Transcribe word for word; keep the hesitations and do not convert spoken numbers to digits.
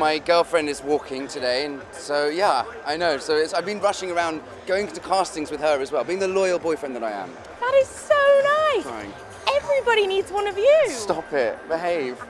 my girlfriend is walking today, and so yeah, I know. So it's, I've been rushing around, going to castings with her as well, being the loyal boyfriend that I am. That is so nice. Trying. Everybody needs one of you. Stop it. Behave.